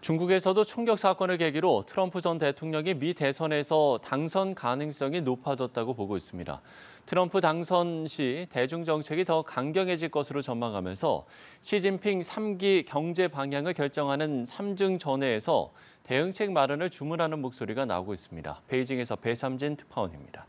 중국에서도 총격 사건을 계기로 트럼프 전 대통령이 미 대선에서 당선 가능성이 높아졌다고 보고 있습니다. 트럼프 당선 시 대중 정책이 더 강경해질 것으로 전망하면서 시진핑 3기 경제 방향을 결정하는 3중 전회에서 대응책 마련을 주문하는 목소리가 나오고 있습니다. 베이징에서 배삼진 특파원입니다.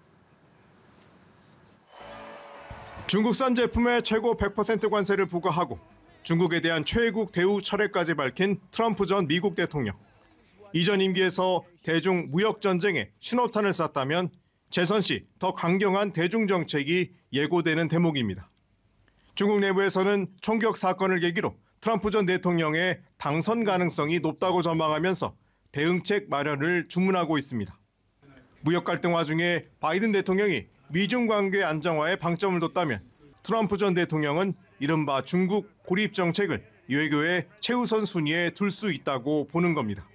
중국산 제품에 최고 100% 관세를 부과하고 중국에 대한 최애국 대우 철회까지 밝힌 트럼프 전 미국 대통령. 이전 임기에서 대중 무역 전쟁에 신호탄을 쐈다면 재선 시 더 강경한 대중 정책이 예고되는 대목입니다. 중국 내부에서는 총격 사건을 계기로 트럼프 전 대통령의 당선 가능성이 높다고 전망하면서 대응책 마련을 주문하고 있습니다. 무역 갈등 와중에 바이든 대통령이 미중 관계 안정화에 방점을 뒀다면 트럼프 전 대통령은 이른바 중국 고립 정책을 외교의 최우선 순위에 둘 수 있다고 보는 겁니다.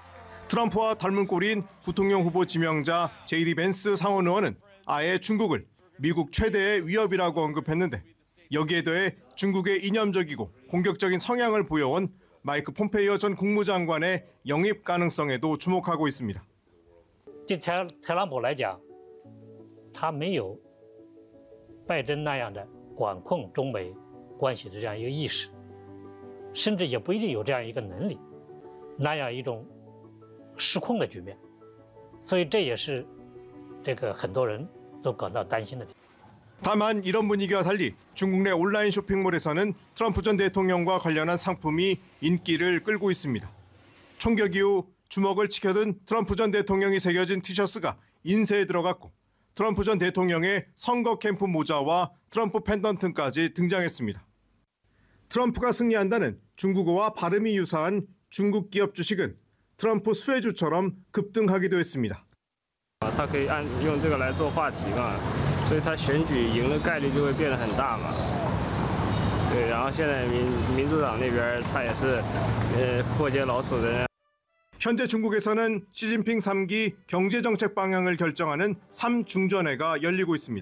트럼프와 닮은 꼴인 부통령 후보 지명자 JD 벤스 상원 의원은 아예 중국을 미국 최대의 위협이라고 언급했는데 여기에 더해 중국의 이념적이고 공격적인 성향을 보여온 마이크 폼페이오 전 국무장관의 영입 가능성에도 주목하고 있습니다. 对特朗普来讲，他没有拜登那样的管控中美关系的这样一个意识，甚至也不一定有这样一个能力，那样一种失控的局面，所以这也是这个很多人都感到担心的。 다만 이런 분위기와 달리 중국 내 온라인 쇼핑몰에서는 트럼프 전 대통령과 관련한 상품이 인기를 끌고 있습니다. 총격 이후 주먹을 치켜든 트럼프 전 대통령이 새겨진 티셔츠가 인쇄에 들어갔고 트럼프 전 대통령의 선거 캠프 모자와 트럼프 펜던트까지 등장했습니다. 트럼프가 승리한다는 중국어와 발음이 유사한 중국 기업 주식은 트럼프 수혜주처럼 급등하기도 했습니다. 他可以用这个来做话题嘛，所以他选举赢的概率就会变得很大嘛。对，然后现在民主党那边他也是过街老鼠的。 현재 중국에서는 시진핑 3기 경제정책 방향을 결정하는 3중전회가 열리고 있습니다.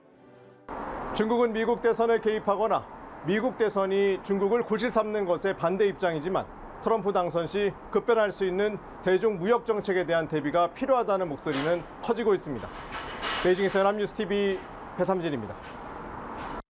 중국은 미국 대선에 개입하거나 미국 대선이 중국을 굴시 삼는 것에 반대 입장이지만 트럼프 당선 시 급변할 수 있는 대중 무역 정책에 대한 대비가 필요하다는 목소리는 커지고 있습니다. 베이징에서 연합뉴스TV 배삼진입니다.